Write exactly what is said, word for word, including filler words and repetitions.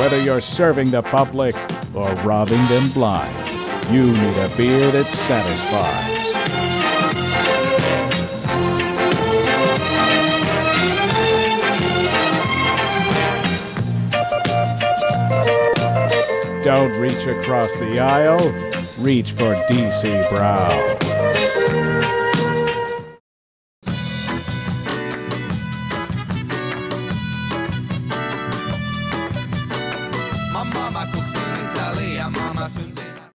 Whether you're serving the public or robbing them blind, you need a beer that satisfies. Don't reach across the aisle, reach for D C Brau.